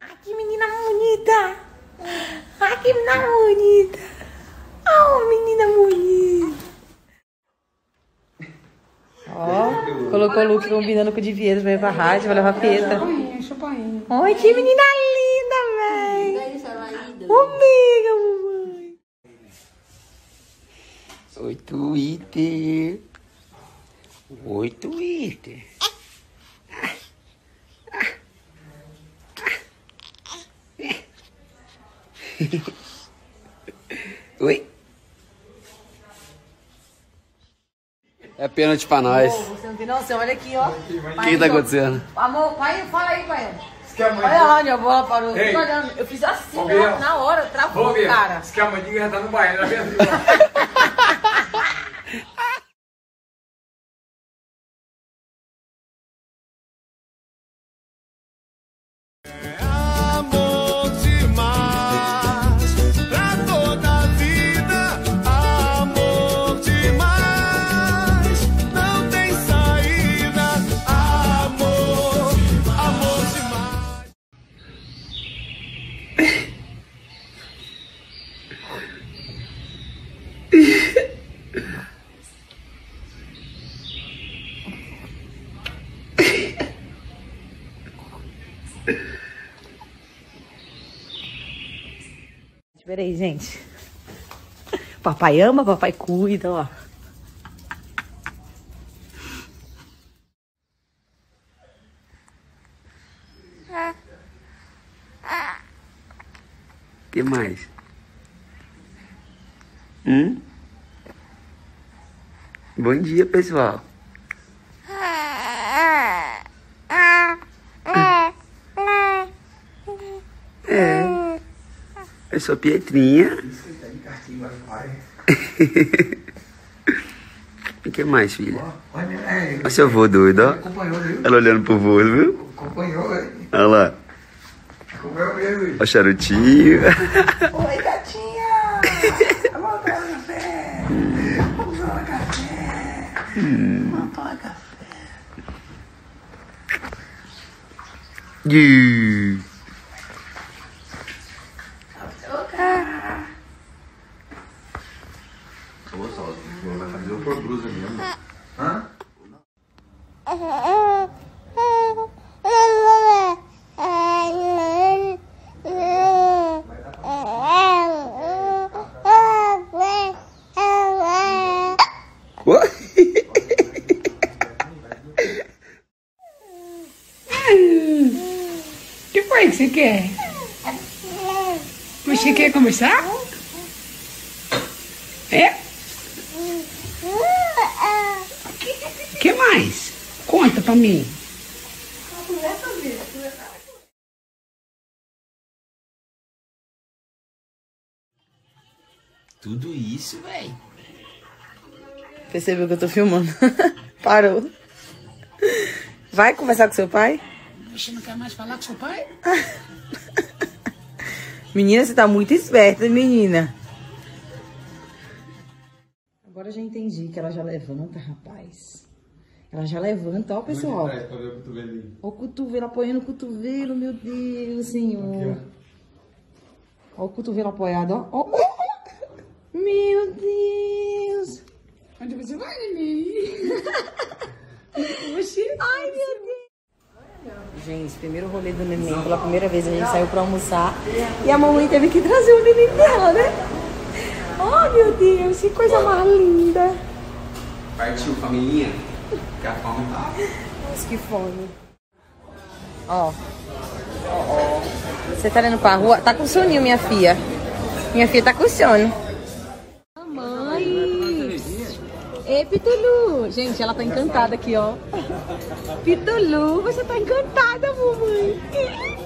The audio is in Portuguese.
Ai, que menina bonita. Ai, que menina bonita. Oh, menina bonita. Ó, colocou o look combinando com o de Vieira, vai pra rádio, vai levar a Pieta. Chupainha. Ai, que menina linda, véi. Amiga, mamãe. Oi, Twitter. Oi, Twitter. Oi. É pênalti pra nós. Oh, você não tem noção, olha aqui, ó. O que tá acontecendo? Amor, pai, fala aí, pai. Que a mãe Olha onde a bola parou. Ei. Olhando. Eu fiz assim, Ô, ó, Biel. na hora, travou, cara. Diz que a mãe já tá no banheiro, ela vem Espera aí, gente. Papai ama, papai cuida, ó. O que mais? Bom dia, pessoal. Eu sou Pietrinha. O que mais, filha? Olha seu vô doido, ó. Acompanhou, viu? Ela olhando pro vô, viu? Acompanhou, velho. Olha lá. Acompanhou mesmo. Ó o charutinho. Oi, gatinha. Vamos tomar café. Vamos tomar café. Vamos tomar café. Vai fazer outra blusa mesmo. Hã? O que foi que você quer? Você quer conversar? É? O que mais? Conta pra mim. Tudo isso, velho. Percebeu que eu tô filmando? Parou. Vai conversar com seu pai? Você não quer mais falar com seu pai? Menina, você tá muito esperta, menina. Agora eu já entendi que ela já levanta, rapaz. Ela já levanta, ó, pessoal. Ó o cotovelo, apoiando o cotovelo, meu Deus, senhor. Ó o cotovelo apoiado, ó. Ó, ó. Meu Deus. Onde você vai, neném? Você? Ai, meu Deus. Gente, primeiro rolê do neném. Pela primeira vez a gente saiu pra almoçar. E a mamãe teve que trazer o neném dela, né? Oh, meu Deus, que coisa mais linda. Partiu, família. Que a fome tá. Nossa, que fome. Ó. Ó. Você tá indo pra rua? Tá com soninho, minha filha. Minha filha tá com sono. Mamãe. Ei, Pitulu. Gente, ela tá encantada aqui, ó. Pitulu, você tá encantada, mamãe.